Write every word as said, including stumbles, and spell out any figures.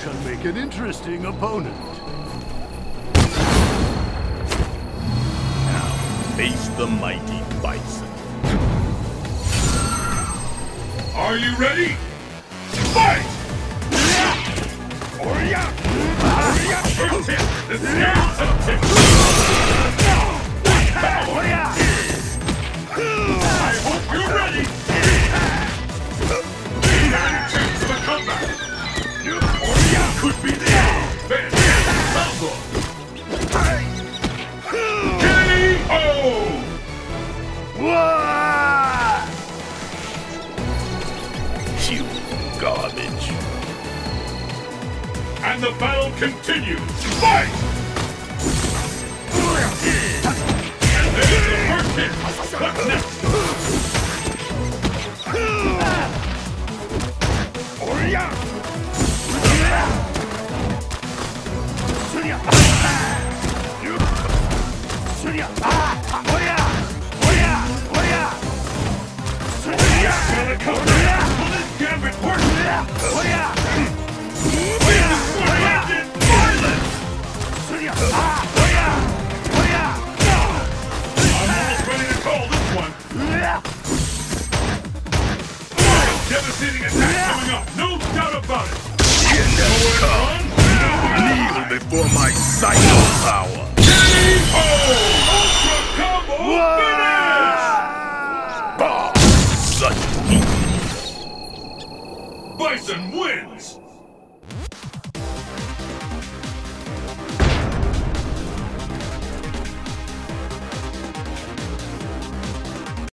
shall make an interesting opponent. Now, face the mighty Bison. Are you ready? Fight! Orya! Orya! First hit! The skills of hit! I hope you're ready! Nine attempts of a comeback! Orya could be the end! Fantastic combo! K O! You garbage. And the battle continues! Fight! And there's the first hit! What's next? Orya! Gonna come back! Will this gambit work? This is one-handed violence! I'm almost ready to call this one. Devastating attack coming up, no doubt about it. Nowhere to run, nowhere to Kneel hide. before my psycho power. K O! Ultra Combo Finish! Bah! Such heat. Bison wins!